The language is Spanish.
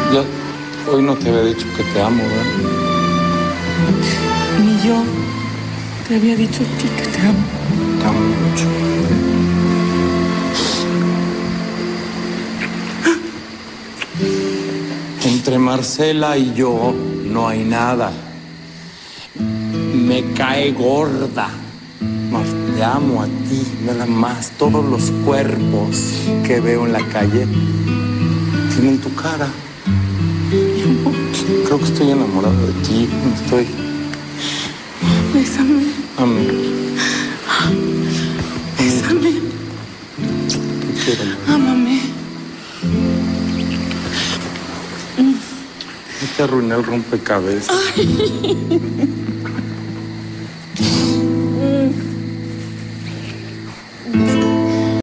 Ya hoy no te había dicho que te amo, ¿verdad? Ni yo te había dicho a ti que te amo. Te amo mucho. Entre Marcela y yo no hay nada. Me cae gorda. Te amo a ti, nada más. Todos los cuerpos que veo en la calle tienen tu cara. Mi amor. Creo que estoy enamorado de ti. Estoy. Bésame. Amén. Bésame. Te quiero, amor. Ámame. No te arruiné el rompecabezas. Ay.